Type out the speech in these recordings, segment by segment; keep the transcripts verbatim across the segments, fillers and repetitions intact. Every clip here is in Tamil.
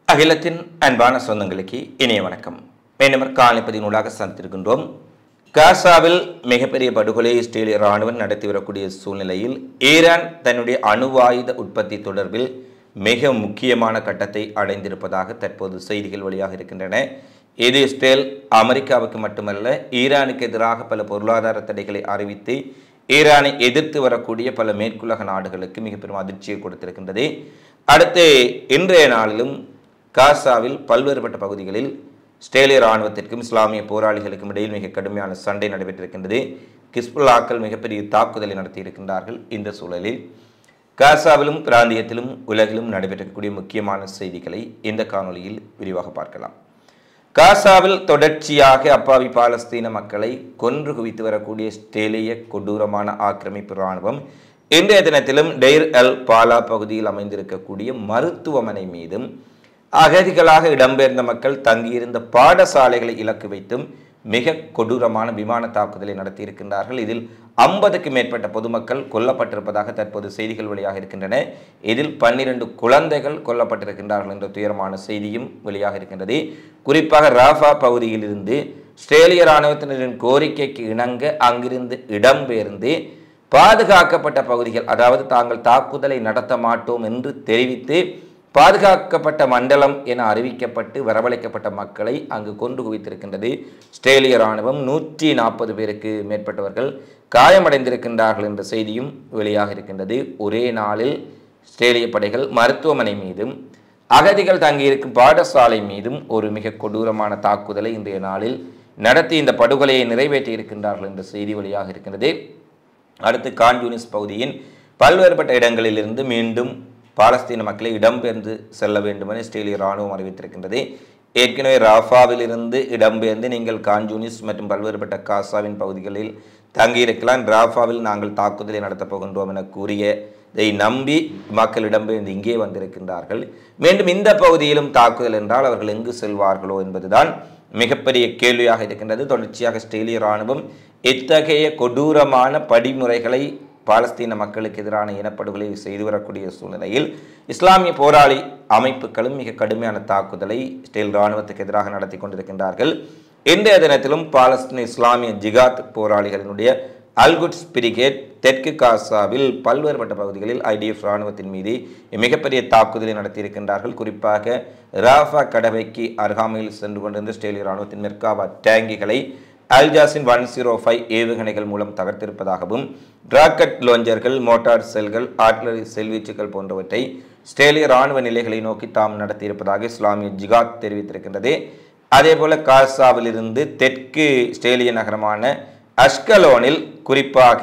அகிலத்தின் அன்பான சொந்தங்களுக்கு இனிய வணக்கம். மீண்டும் காலைப்பதினூடாக சந்தித்திருக்கின்றோம். காசாவில் மிகப்பெரிய படுகொலை இஸ்ரேலிய இராணுவம் நடத்தி வரக்கூடிய சூழ்நிலையில் ஈரான் தன்னுடைய அணுவாயுத உற்பத்தி தொடர்பில் மிக முக்கியமான கட்டத்தை அடைந்திருப்பதாக தற்போது செய்திகள் வெளியாக இருக்கின்றன. இது இஸ்ரேல் அமெரிக்காவுக்கு மட்டுமல்ல, ஈரானுக்கு எதிராக பல பொருளாதார தடைகளை அறிவித்து ஈரானை எதிர்த்து வரக்கூடிய பல மேற்குலக நாடுகளுக்கு மிக பெரும் அதிர்ச்சியை கொடுத்திருக்கின்றது. அடுத்து இன்றைய நாளிலும் காசாவில் பல்வேறுபட்ட பகுதிகளில் இஸ்ரேலிய இராணுவத்திற்கும் இஸ்லாமிய போராளிகளுக்கும் இடையில் மிக கடுமையான சண்டை நடைபெற்றிருக்கின்றது. ஹிஸ்புல்லாக்கள் மிகப்பெரிய தாக்குதலை நடத்தியிருக்கின்றார்கள். இந்த சூழலில் காசாவிலும் பிராந்தியத்திலும் உலகிலும் நடைபெறக்கூடிய முக்கியமான செய்திகளை இந்த காணொலியில் விரிவாக பார்க்கலாம். காசாவில் தொடர்ச்சியாக அப்பாவி பாலஸ்தீன மக்களை கொன்று குவித்து வரக்கூடிய இஸ்ரேலிய கொடூரமான ஆக்கிரமிப்பு இராணுவம் இன்றைய தினத்திலும் டெய்ர் அல் பாலா பகுதியில் அமைந்திருக்கக்கூடிய மருத்துவமனை மீதும் அகதிகளாக இடம்பெயர்ந்த மக்கள் தங்கியிருந்த பாடசாலைகளை இலக்கு வைத்தும் மிக கொடூரமான விமான தாக்குதலை நடத்தியிருக்கின்றார்கள். இதில் ஐம்பதுக்கு மேற்பட்ட பொதுமக்கள் கொல்லப்பட்டிருப்பதாக தற்போது செய்திகள் வெளியாக இருக்கின்றன. இதில் பன்னிரண்டு குழந்தைகள் கொல்லப்பட்டிருக்கின்றார்கள் என்ற துயரமான செய்தியும் வெளியாக இருக்கின்றது. குறிப்பாக ராஃபா பகுதியில் இருந்து இஸ்ரேலிய இராணுவத்தினரின் கோரிக்கைக்கு இணங்க அங்கிருந்து இடம்பெயர்ந்து பாதுகாக்கப்பட்ட பகுதிகள், அதாவது தாங்கள் தாக்குதலை நடத்த மாட்டோம் என்று தெரிவித்து பாதுகாக்கப்பட்ட மண்டலம் என அறிவிக்கப்பட்டு வரவழைக்கப்பட்ட மக்களை அங்கு கொண்டு குவித்திருக்கின்றது இஸ்ரேலிய இராணுவம். நூற்றி நாற்பது பேருக்கு மேற்பட்டவர்கள் காயமடைந்திருக்கின்றார்கள் என்ற செய்தியும் வெளியாக இருக்கின்றது. ஒரே நாளில் இஸ்ரேலிய படைகள் மருத்துவமனை மீதும் அகதிகள் தங்கியிருக்கும் பாடசாலை மீதும் ஒரு மிக கொடூரமான தாக்குதலை இன்றைய நாளில் நடத்தி இந்த படுகொலையை நிறைவேற்றி இருக்கின்றார்கள் என்ற செய்தி வெளியாக இருக்கின்றது. அடுத்து கான் யூனிஸ் பகுதியின் பல்வேறுபட்ட இடங்களிலிருந்து மீண்டும் பாலஸ்தீன மக்களை இடம்பெயர்ந்து செல்ல வேண்டும் என இஸ்ரேலிய இராணுவம் அறிவித்திருக்கின்றது. ஏற்கனவே ராஃபாவில் இருந்து இடம்பெயர்ந்து நீங்கள் கான்யூனிஸ் மற்றும் பல்வேறுபட்ட காசாவின் பகுதிகளில் தங்கியிருக்கலாம், ராஃபாவில் நாங்கள் தாக்குதலை நடத்தப் போகின்றோம் என கூறியதை நம்பி மக்கள் இடம்பெயர்ந்து இங்கே வந்திருக்கின்றார்கள். மீண்டும் இந்த பகுதியிலும் தாக்குதல் என்றால் அவர்கள் எங்கு செல்வார்களோ என்பதுதான் மிகப்பெரிய கேள்வியாக இருக்கின்றது. தொடர்ச்சியாக இஸ்ரேலிய இராணுவம் இத்தகைய கொடூரமான படிமுறைகளை பாலஸ்தீன மக்களுக்கு எதிரான இனப்படுகொலை செய்து வரக்கூடிய சூழ்நிலையில் இஸ்லாமிய போராளி அமைப்புகளும் மிக கடுமையான தாக்குதலை இஸ்ரேல் இராணுவத்துக்கு எதிராக நடத்தி கொண்டிருக்கின்றார்கள். இன்றைய தினத்திலும் பாலஸ்தீன இஸ்லாமிய ஜிகாத் போராளிகளினுடைய அல்குட்ஸ் பிரிகேட் தெற்கு காசாவில் பல்வேறுபட்ட பகுதிகளில் ஐடிஎஃப் இராணுவத்தின் மீது மிகப்பெரிய தாக்குதலை நடத்தியிருக்கின்றார்கள். குறிப்பாக ராஃபா கடவைக்கு அருகாமையில் சென்று கொண்டிருந்த இஸ்ரேலிய இராணுவத்தின் மெர்காவா டேங்கிகளை அல்ஜாசின் ஒன் ஜீரோ ஃபைவ் ஏவுகணைகள் மூலம் தகர்த்திருப்பதாகவும் ராக்கெட் லாஞ்சர்கள், மோட்டார் செல்கள், ஆர்டிலரி செல்வீச்சுகள் போன்றவற்றை இஸ்ரேலிய இராணுவ நிலைகளை நோக்கி தாம் நடத்தியிருப்பதாக இஸ்லாமிய ஜிகாத் தெரிவித்திருக்கின்றது. அதே போல காசாவில் இருந்து தெற்கு இஸ்ரேலிய நகரமான அஷ்கலோனில் குறிப்பாக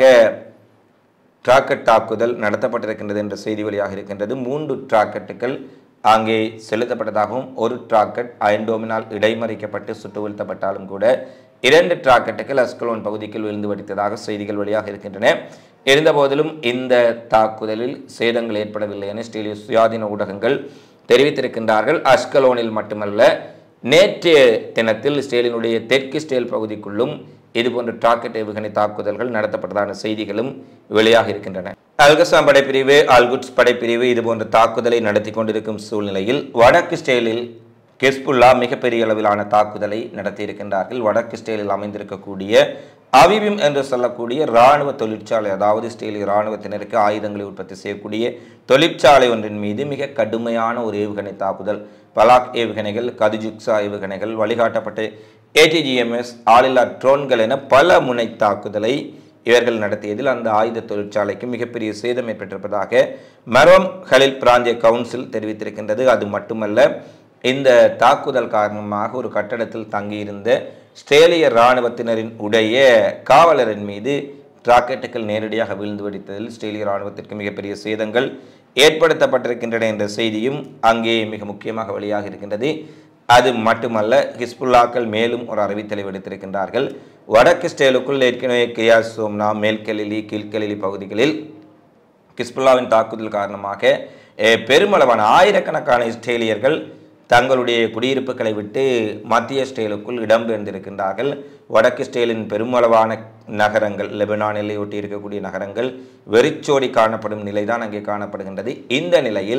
ராக்கெட் தாக்குதல் நடத்தப்பட்டிருக்கின்றது என்ற செய்தி வழியாக இருக்கின்றது. மூன்று ராக்கெட்டுகள் அங்கே செலுத்தப்பட்டதாகவும் ஒரு ராக்கெட் அயன்டோமினால் இடைமறிக்கப்பட்டு சுட்டு வீழ்த்தப்பட்டாலும் கூட இரண்டு ராக்கெட்டுகள் அஸ்கலோன் பகுதிக்கு விழுந்து வெடித்ததாக செய்திகள் வெளியாக இருக்கின்றன. இருந்தபோதிலும் இந்த தாக்குதலில் சேதங்கள் ஏற்படவில்லை என இஸ்ரேலிய சுயாதீன ஊடகங்கள் தெரிவித்திருக்கின்றார்கள். அஸ்கலோனில் மட்டுமல்ல, நேற்றைய தினத்தில் இஸ்ரேலினுடைய தெற்கு இஸ்ரேல் பகுதிக்குள்ளும் இதுபோன்ற ராக்கெட் ஏவுகணை தாக்குதல்கள் நடத்தப்பட்டதான செய்திகளும் வெளியாக இருக்கின்றன. அல்கசாம் படைப்பிரிவு, அல்குட்ஸ் படைப்பிரிவு இதுபோன்ற தாக்குதலை நடத்தி கொண்டிருக்கும் சூழ்நிலையில் வடக்கு இஸ்ரேலில் ஹிஸ்புல்லா மிகப்பெரிய அளவிலான தாக்குதலை நடத்தியிருக்கின்றார்கள். வடக்கு இஸ்ரேலில் அமைந்திருக்கக்கூடிய அவிபிம் என்று சொல்லக்கூடிய இராணுவ தொழிற்சாலை, அதாவது இஸ்ரேலிய இராணுவத்தினருக்கு ஆயுதங்களை உற்பத்தி செய்யக்கூடிய தொழிற்சாலை ஒன்றின் மீது மிக கடுமையான ஒரு ஏவுகணை தாக்குதல், பலாக் ஏவுகணைகள், கதிஜுக்ஸா ஏவுகணைகள், வழிகாட்டப்பட்ட ஏடிஜிஎம்எஸ், ஆளில்லா ட்ரோன்கள் என பல முனை தாக்குதலை இவர்கள் நடத்தியதில் அந்த ஆயுத தொழிற்சாலைக்கு மிகப்பெரிய சேதம் ஏற்பட்டிருப்பதாக மரோம் ஹலில் பிராந்திய கவுன்சில் தெரிவித்திருக்கின்றது. அது மட்டுமல்ல, இந்த தாக்குதல் காரணமாக ஒரு கட்டடத்தில் தங்கியிருந்த இஸ்ரேலிய இராணுவத்தினரின் உடைய காவலரின் மீது ராக்கெட்டுகள் நேரடியாக வீழ்ந்து வெடித்ததில் இஸ்ரேலிய இராணுவத்திற்கு மிகப்பெரிய சேதங்கள் ஏற்படுத்தப்பட்டிருக்கின்றன என்ற செய்தியும் அங்கே மிக முக்கியமாக வெளியாக இருக்கின்றது. அது மட்டுமல்ல, ஹிஸ்புல்லாக்கள் மேலும் ஒரு அறிவித்தலை விடுத்திருக்கின்றார்கள். வடக்கு இஸ்ரேலுக்குள் ஏற்கனவே கிரியாத் சோம்னா, மேல்கலிலி, கீழ்கலிலி பகுதிகளில் ஹிஸ்புல்லாவின் தாக்குதல் காரணமாக பெருமளவான ஆயிரக்கணக்கான இஸ்ரேலியர்கள் தங்களுடைய குடியிருப்புகளை விட்டு மத்திய இஸ்ரேலுக்குள் இடம்பெயர்ந்திருக்கின்றார்கள். வடக்கு இஸ்ரேலின் பெருமளவான நகரங்கள், லெபனான் எல்லையொட்டி இருக்கக்கூடிய நகரங்கள் வெறிச்சோடி காணப்படும் நிலைதான் அங்கே காணப்படுகின்றது. இந்த நிலையில்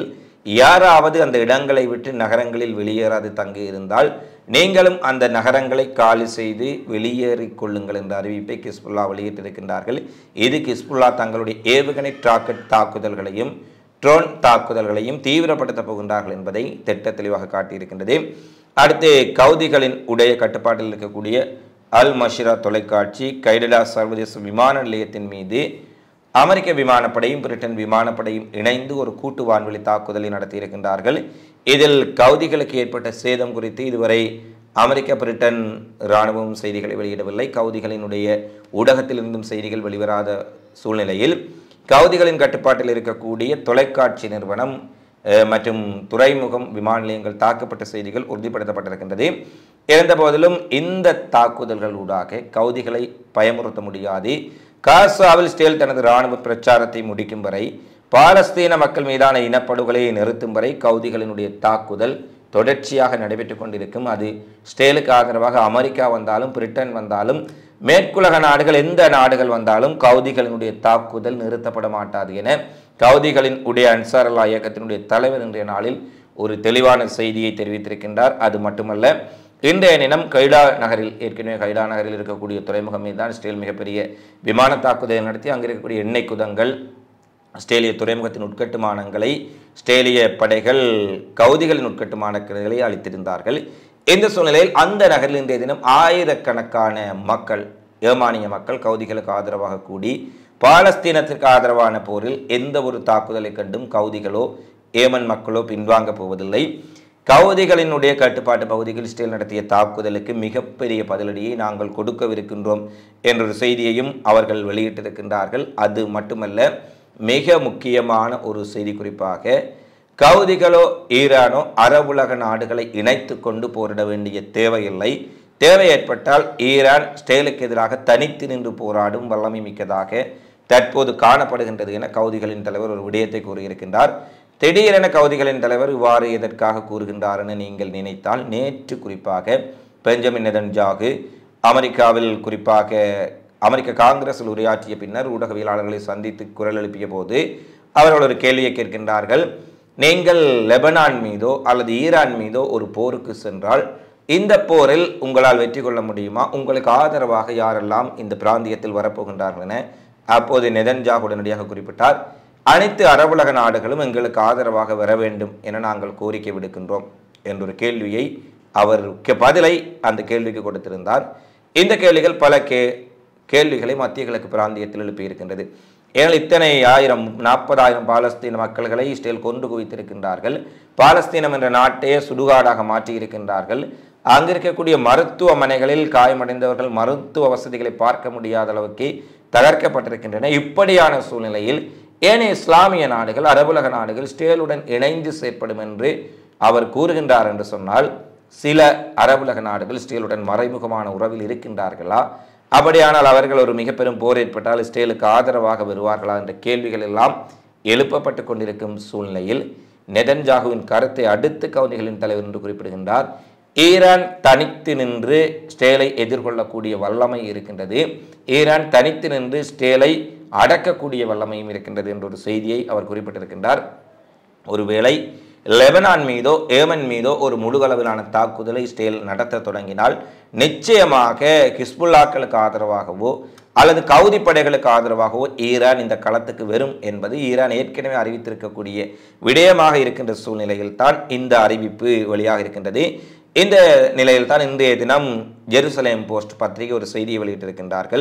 யாராவது அந்த இடங்களை விட்டு நகரங்களில் வெளியேறாது தங்கி இருந்தால் நீங்களும் அந்த நகரங்களை காலி செய்து வெளியேறிக் கொள்ளுங்கள் என்ற அறிவிப்பை ஹிஸ்புல்லா வெளியிட்டிருக்கின்றார்கள். இது ஹிஸ்புல்லா தங்களுடைய ஏவுகணை ராக்கெட் தாக்குதல்களையும் ட்ரோன் தாக்குதல்களையும் தீவிரப்படுத்தப் போகின்றார்கள் என்பதை திட்ட தெளிவாக காட்டியிருக்கின்றது. அடுத்து கவுதிகளின் உடைய கட்டுப்பாட்டில் இருக்கக்கூடிய அல் மஷிரா தொலைக்காட்சி கைடலா சர்வதேச விமான நிலையத்தின் மீது அமெரிக்க விமானப்படையும் பிரிட்டன் விமானப்படையும் இணைந்து ஒரு கூட்டு வான்வெளி தாக்குதலை நடத்தியிருக்கின்றார்கள். இதில் கவுதிகளுக்கு ஏற்பட்ட சேதம் குறித்து இதுவரை அமெரிக்க பிரிட்டன் இராணுவம் செய்திகளை வெளியிடவில்லை. கவுதிகளினுடைய ஊடகத்திலிருந்தும் செய்திகள் வெளிவராத சூழ்நிலையில் கவுதிகளின் கட்டுப்பாட்டில் இருக்கக்கூடிய தொலைக்காட்சி நிறுவனம் மற்றும் துறைமுகம் விமான நிலையங்கள் தாக்கப்பட்ட செய்திகள் உறுதிப்படுத்தப்பட்டிருக்கின்றது. இருந்த போதிலும் இந்த தாக்குதல்கள் ஊடாக கவுதிகளை பயமுறுத்த முடியாது. காசாவில் இஸ்ரேல் தனது இராணுவ பிரச்சாரத்தை முடிக்கும் வரை பாலஸ்தீன மக்கள் மீதான இனப்படுகொலையை நிறுத்தும் வரை கவுதிகளினுடைய தாக்குதல் தொடர்ச்சியாக நடைபெற்றுக் கொண்டிருக்கும். அது இஸ்ரேலுக்கு ஆதரவாக அமெரிக்கா வந்தாலும் பிரிட்டன் வந்தாலும் மேற்குலக நாடுகள் எந்த நாடுகள் வந்தாலும் கவுதிகளினுடைய தாக்குதல் நிறுத்தப்பட மாட்டாது என கவுதிகளின் உடைய அன்சார் அல்லாஹ் இயக்கத்தினுடைய தலைவர் இன்றைய நாளில் ஒரு தெளிவான செய்தியை தெரிவித்திருக்கின்றார். அது மட்டுமல்ல, இன்றைய தினம் கைடா நகரில் ஏற்கனவே கைடா நகரில் இருக்கக்கூடிய துறைமுகம் மீது தான் இஸ்ரேல் மிகப்பெரிய விமான தாக்குதலை நடத்தி அங்கே இருக்கக்கூடிய எண்ணெய் குதங்கள் ஆஸ்திரேலிய துறைமுகத்தின் உட்கட்டுமானங்களை ஆஸ்திரேலிய படைகள் கவுதிகளின் உட்கட்டுமானங்களை அளித்திருந்தார்கள். இந்த சூழ்நிலையில் அந்த நகரில் இன்றைய தினம் ஆயிரக்கணக்கான மக்கள் ஏமானிய மக்கள் கவுதிகளுக்கு ஆதரவாக கூடி பாலஸ்தீனத்திற்கு ஆதரவான போரில் எந்த ஒரு தாக்குதலை கண்டும் கவுதிகளோ ஏமன் மக்களோ பின்வாங்க போவதில்லை. கவுதிகளினுடைய கட்டுப்பாட்டு பகுதியில் இஸ்ரேல் நடத்திய தாக்குதலுக்கு மிகப்பெரிய பதிலடியை நாங்கள் கொடுக்கவிருக்கின்றோம் என்ற செய்தியையும் அவர்கள் வெளியிட்டிருக்கின்றார்கள். அது மட்டுமல்ல, மிக முக்கியமான ஒரு செய்தி குறிப்பாக கவுதிகளோ ஈரானோ அரபுலக நாடுகளை இணைத்து கொண்டு போரிட வேண்டிய தேவையில்லை. தேவை ஏற்பட்டால் ஈரான் இஸ்ரேலுக்கு எதிராக தனித்து நின்று போராடும் வல்லமை மிக்கதாக தற்போது காணப்படுகின்றது என கவுதிகளின் தலைவர் ஒரு விடயத்தை கூறியிருக்கின்றார். திடீரென கவுதிகளின் தலைவர் இவ்வாறு எதற்காக கூறுகின்றார் என நீங்கள் நினைத்தால், நேற்று குறிப்பாக பெஞ்சமின் நெதன்யாகு அமெரிக்காவில் குறிப்பாக அமெரிக்க காங்கிரஸில் உரையாற்றிய பின்னர் ஊடகவியலாளர்களை சந்தித்து குரல் எழுப்பிய போது அவர்கள் ஒரு கேள்வியை கேட்கின்றார்கள். நீங்கள் லெபனான் மீதோ அல்லது ஈரான் மீதோ ஒரு போருக்கு சென்றால் இந்த போரில் உங்களால் வெற்றி கொள்ள முடியுமா? உங்களுக்கு ஆதரவாக யாரெல்லாம் இந்த பிராந்தியத்தில் வரப்போகின்றார்கள் என அப்போது நெதன்யாகு உடனடியாக குறிப்பிட்டார். அனைத்து அரபுலக நாடுகளும் எங்களுக்கு ஆதரவாக வர வேண்டும் என நாங்கள் கோரிக்கை விடுக்கின்றோம் என்றொரு கேள்வியை அவர் பதிலை அந்த கேள்விக்கு கொடுத்திருந்தார். இந்த கேள்விகள் பல கே கேள்விகளை மத்திய கிழக்கு பிராந்தியத்தில் எழுப்பியிருக்கின்றது. ஏனால் இத்தனை ஆயிரம் நாற்பதாயிரம் பாலஸ்தீன மக்கள்களை இஸ்ரேல் கொண்டு குவித்திருக்கின்றார்கள். பாலஸ்தீனம் என்ற நாட்டையே சுடுகாடாக மாற்றியிருக்கின்றார்கள். அங்கு இருக்கக்கூடிய மருத்துவமனைகளில் காயமடைந்தவர்கள் மருத்துவ வசதிகளை பார்க்க முடியாத அளவுக்கு தகர்க்கப்பட்டிருக்கின்றன. இப்படியான சூழ்நிலையில் ஏனைய இஸ்லாமிய நாடுகள் அரபுலக நாடுகள் இஸ்ரேலுடன் இணைந்து செயற்படும் என்று அவர் கூறுகின்றார் என்று சொன்னால், சில அரபுலக நாடுகள் இஸ்ரேலுடன் மறைமுகமான உறவில் இருக்கின்றார்களா? அப்படியானால் அவர்கள் ஒரு மிக பெரும் போர் ஏற்பட்டால் இஸ்ரேலுக்கு ஆதரவாக வருவார்களா என்ற கேள்விகள் எல்லாம் எழுப்பப்பட்டு கொண்டிருக்கும் சூழ்நிலையில் நெதன்யாகுவின் கருத்தை அடுத்து கவுதிகளின் தலைவர் என்று குறிப்பிடுகின்றார். ஈரான் தனித்து நின்று இஸ்ரேலை எதிர்கொள்ளக்கூடிய வல்லமை இருக்கின்றது. ஈரான் தனித்து நின்று இஸ்ரேலை அடக்கக்கூடிய வல்லமையும் இருக்கின்றது என்ற ஒரு செய்தியை அவர் குறிப்பிட்டிருக்கின்றார். ஒருவேளை லெபனான் மீதோ ஏமன் மீதோ ஒரு முழுகளவிலான தாக்குதலை இஸ்ரேல் நடத்த தொடங்கினால் நிச்சயமாக ஹிஸ்புல்லாக்களுக்கு ஆதரவாகவோ அல்லது கவுதி படைகளுக்கு ஆதரவாகவோ ஈரான் இந்த களத்துக்கு வரும் என்பது ஈரான் ஏற்கனவே அறிவித்திருக்கக்கூடிய விடயமாக இருக்கின்ற சூழ்நிலையில் தான் இந்த அறிவிப்பு வெளியாக இருக்கின்றது. இந்த நிலையில் தான் இன்றைய தினம் ஜெருசலேம் போஸ்ட் பத்திரிகை ஒரு செய்தியை வெளியிட்டிருக்கின்றார்கள்.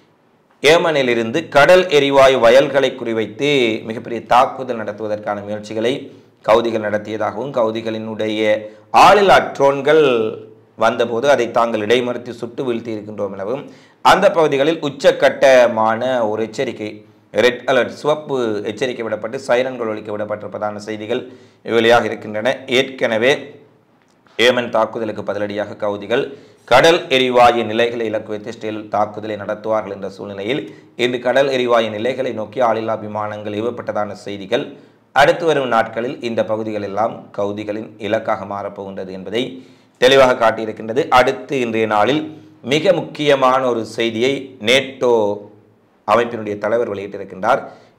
ஏமனில் இருந்து கடல் எரிவாயு வயல்களை குறிவைத்து மிகப்பெரிய தாக்குதல் நடத்துவதற்கான முயற்சிகளை கவுதிகள் நடத்தியதாகவும் கவுதிகளினுடைய ஆளில்லா ட்ரோன்கள் வந்தபோது அதை தாங்கள் இடைமறித்து சுட்டு வீழ்த்தி இருக்கின்றோம் எனவும் அந்த பகுதிகளில் உச்சக்கட்டமான ஒரு எச்சரிக்கை ரெட் அலர்ட் சிவப்பு எச்சரிக்கை விடப்பட்டு சைரன்கள் ஒலிக்க விடப்பட்டிருப்பதான செய்திகள் வெளியாக இருக்கின்றன. ஏற்கனவே ஏமன் தாக்குதலுக்கு பதிலடியாக கவுதிகள் கடல் எரிவாயு நிலைகளை இலக்கு வைத்து இஸ்ரேல் தாக்குதலை நடத்துவார்கள் என்ற சூழ்நிலையில் இன்று கடல் எரிவாயு நிலைகளை நோக்கி ஆளில்லா விமானங்கள் ஏவப்பட்டதான செய்திகள் அடுத்து வரும் நாட்களில் இந்த பகுதிகள் எல்லாம் கவுதிகளின் இலக்காக மாறப்போகின்றது என்பதை தெளிவாக காட்டியிருக்கின்றது. அடுத்து இன்றைய நாளில் மிக முக்கியமான ஒரு செய்தியை நேட்டோ அமைப்பினுடைய தலைவர் வெளியிட்டிருக்கின்றார்.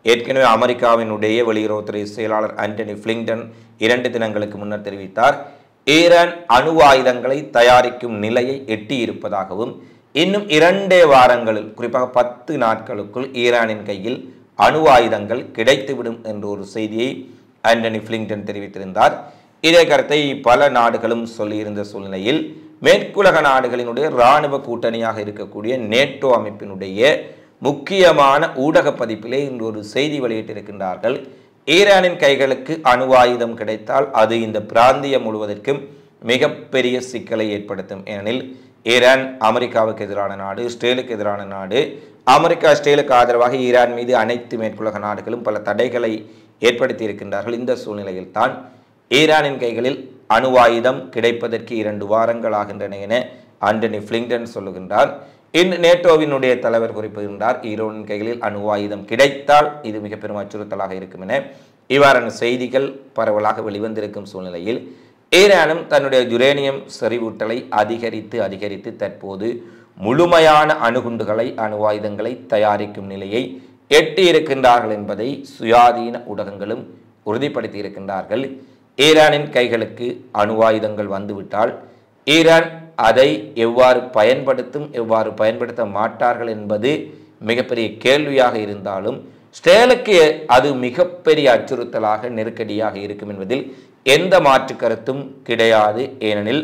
ஏற்கனவே அமெரிக்காவினுடைய வெளியுறவுத்துறை செயலாளர் ஆண்டனி பிளிங்டன் இரண்டு தினங்களுக்கு முன்னர் தெரிவித்தார், ஈரான் அணு ஆயுதங்களை தயாரிக்கும் நிலையை எட்டியிருப்பதாகவும் இன்னும் இரண்டே வாரங்களில் குறிப்பாக பத்து நாட்களுக்குள் ஈரானின் கையில் அணு ஆயுதங்கள் கிடைத்துவிடும் என்ற ஒரு செய்தியை ஆண்டனி பிளிங்டன் தெரிவித்திருந்தார். இதே கருத்தை பல நாடுகளும் சொல்லியிருந்த சூழ்நிலையில் மேற்குலக நாடுகளினுடைய இராணுவ கூட்டணியாக இருக்கக்கூடிய நேட்டோ அமைப்பினுடைய முக்கியமான ஊடக பதிப்பிலே இன்று ஒரு செய்தி வெளியிட்டிருக்கின்றார்கள். ஈரானின் கைகளுக்கு அணு ஆயுதம் கிடைத்தால் அது இந்த பிராந்தியம் முழுவதற்கும் மிகப்பெரிய சிக்கலை ஏற்படுத்தும். ஏனெனில் ஈரான் அமெரிக்காவுக்கு எதிரான நாடு, இஸ்ரேலுக்கு எதிரான நாடு. அமெரிக்கா இஸ்ரேலுக்கு ஆதரவாக ஈரான் மீது அனைத்து மேற்குலக நாடுகளும் பல தடைகளை ஏற்படுத்தி இருக்கின்றார்கள். இந்த சூழ்நிலையில் தான் ஈரானின் கைகளில் அணு ஆயுதம் கிடைப்பதற்கு இரண்டு வாரங்கள் ஆகின்றன என ஆண்டனி பிளிங்டன் சொல்லுகின்றார். இன்று நேட்டோவினுடைய தலைவர் குறிப்பிடுகின்றார், ஈரானின் கைகளில் அணு ஆயுதம் கிடைத்தால் இது மிக பெரும் அச்சுறுத்தலாக இருக்கும் என. இவ்வாறான செய்திகள் பரவலாக வெளிவந்திருக்கும் சூழ்நிலையில் ஈரானும் தன்னுடைய யுரேனியம் செறிவூட்டலை அதிகரித்து அதிகரித்து தற்போது முழுமையான அணுகுண்டுகளை அணு ஆயுதங்களை தயாரிக்கும் நிலையை எட்டி இருக்கின்றார்கள் என்பதை சுயாதீன ஊடகங்களும் உறுதிப்படுத்தி இருக்கின்றார்கள். ஈரானின் கைகளுக்கு அணு ஆயுதங்கள் வந்துவிட்டால் ஈரான் அதை எவ்வாறு பயன்படுத்தும், எவ்வாறு பயன்படுத்த மாட்டார்கள் என்பது மிகப்பெரிய கேள்வியாக இருந்தாலும் இஸ்ரேலுக்கு அது மிகப்பெரிய அச்சுறுத்தலாக நெருக்கடியாக இருக்கும் என்பதில் எந்த மாற்று கருத்தும் கிடையாது. ஏனெனில்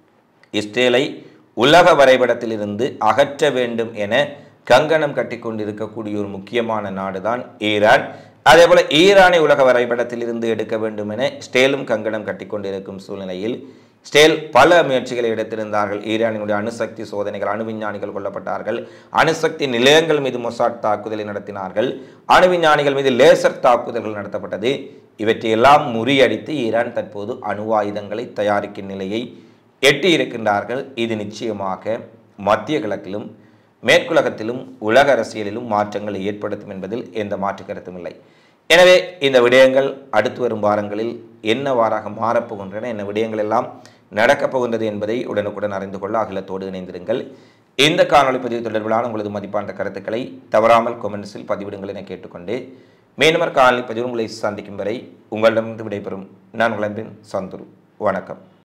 இஸ்ரேலை உலக வரைபடத்திலிருந்து அகற்ற வேண்டும் என கங்கணம் கட்டிக்கொண்டிருக்கக்கூடிய ஒரு முக்கியமான நாடுதான் ஈரான். அதே போல ஈரானை உலக வரைபடத்தில் இருந்து எடுக்க வேண்டும் என இஸ்ரேலும் கங்கணம் கட்டிக்கொண்டிருக்கும் சூழ்நிலையில் இஸ்ரேல் பல முயற்சிகளை எடுத்திருந்தார்கள். ஈரானினுடைய அணுசக்தி சோதனைகள், அணு விஞ்ஞானிகள் கொல்லப்பட்டார்கள். அணுசக்தி நிலையங்கள் மீது மொசாட் தாக்குதலை நடத்தினார்கள். அணு விஞ்ஞானிகள் மீது லேசர் தாக்குதல்கள் நடத்தப்பட்டது. இவற்றையெல்லாம் முறியடித்து ஈரான் தற்போது அணு ஆயுதங்களை தயாரிக்கும் நிலையை எட்டி இருக்கின்றார்கள். இது நிச்சயமாக மத்திய கிழக்கிலும் மேற்குலகத்திலும் உலக அரசியலிலும் மாற்றங்களை ஏற்படுத்தும் என்பதில் எந்த மாற்று கருத்தும் இல்லை. எனவே இந்த விடயங்கள் அடுத்து வரும் வாரங்களில் என்னவாறாக மாறப்போகின்றன, என்ன விடயங்கள் எல்லாம் நடக்கப் போகின்றது என்பதை உடனுக்குடன் அறிந்து கொள்ள அகிலத்தோடு இணைந்திருங்கள். இந்த காணொலி பதிவு தொடர்பிலான உங்களது மதிப்பான கருத்துக்களை தவறாமல் கொமெண்ட்ஸில் பதிவிடுங்கள் என கேட்டுக்கொண்டு மீனவர் காணொலி பதிவு உங்களை சந்திக்கும் வரை உங்களிடமிருந்து விடைபெறும் நான் உங்கள் அன்பின் சந்துரு. வணக்கம்.